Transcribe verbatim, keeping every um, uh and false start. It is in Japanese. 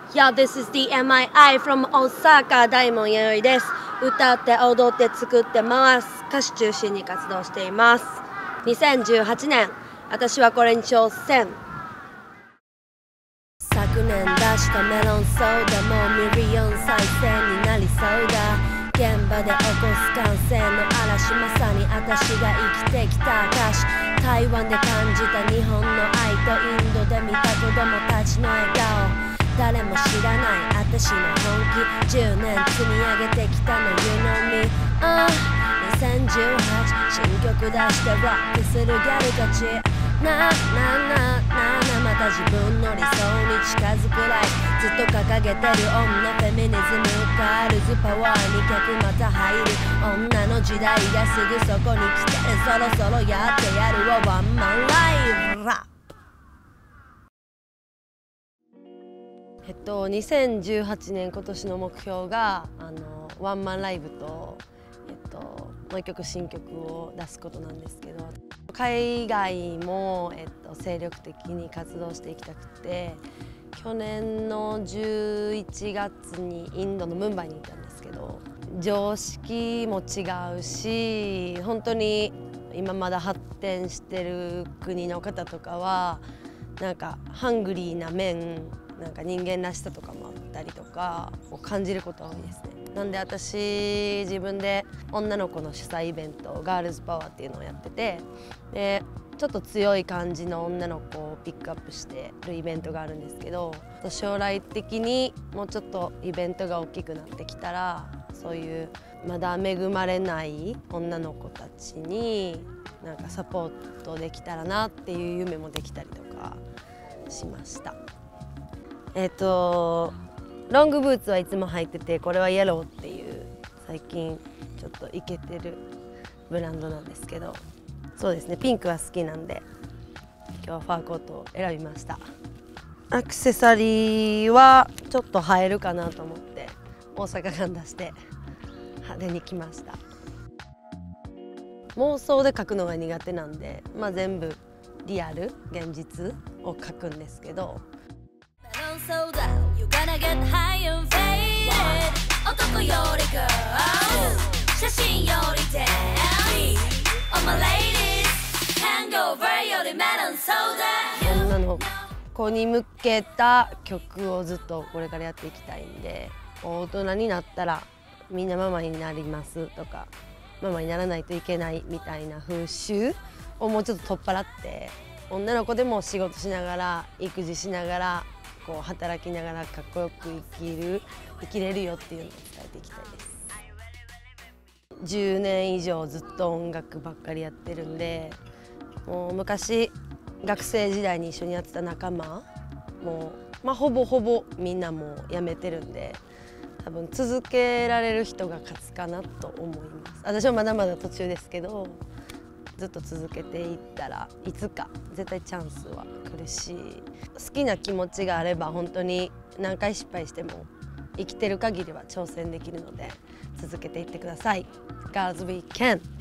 Yeah, this is the エムアイアイ from Osaka 大門弥生です。歌って踊って作って回す歌手中心に活動しています。にせんじゅうはちねん、私はこれに挑戦。昨年出したメロンソーダもミリオン再生になりそうだ。現場で起こす感性の嵐、まさに私が生きてきた歌詞。台湾で感じた日本の愛とインドで見た子供たちの笑顔。誰も知らない私の本気、じゅうねん積み上げてきたの You know me、uh、にせんじゅうはち新曲出してロックするギャルたち。なあなあなあなあなあ、また自分の理想に近づくライフずっと掲げてる女、フェミニズムガールズパワーに客また入る女の時代がすぐそこに来てる。そろそろやってやるわワンマンライブラップ。えっと、にせんじゅうはちねん今年の目標があのワンマンライブと、えっと、もう一曲新曲を出すことなんですけど、海外も、えっと、精力的に活動していきたくて、去年のじゅういちがつにインドのムンバイに行ったんですけど、常識も違うし、本当に今まだ発展してる国の方とかはなんかハングリーな面、なんか人間らしさとかもあったりとかを感じることが多いですね。なんで私自分で女の子の主催イベントガールズパワーっていうのをやってて、でちょっと強い感じの女の子をピックアップしてるイベントがあるんですけど、将来的にもうちょっとイベントが大きくなってきたら、そういうまだ恵まれない女の子たちになんかサポートできたらなっていう夢もできたりとかしました。えっとロングブーツはいつも履いてて、これはイエローっていう最近ちょっとイケてるブランドなんですけど、そうですね、ピンクは好きなんで今日はファーコートを選びました。アクセサリーはちょっと映えるかなと思って大阪感出して派手に来ました。妄想で描くのが苦手なんで、まあ、全部リアル現実を描くんですけど、男より girl 写真より damn all my ladies hangover よりメロンソーダ。女の子に向けた曲をずっとこれからやっていきたいんで、大人になったらみんなママになりますとか、ママにならないといけないみたいな風習をもうちょっと取っ払って、女の子でも仕事しながら育児しながらこう働きながらかっこよく生きる生きれるよっていうのを伝えていきたいです。じゅうねん以上ずっと音楽ばっかりやってるんで、もう昔学生時代に一緒にやってた仲間もう、まあ、ほぼほぼみんなもう辞めてるんで、多分続けられる人が勝つかなと思います。私はまだまだ途中ですけど、ずっと続けていったらいつか絶対チャンスは来るし、好きな気持ちがあれば本当に何回失敗しても生きてる限りは挑戦できるので続けていってください。Girls We Can!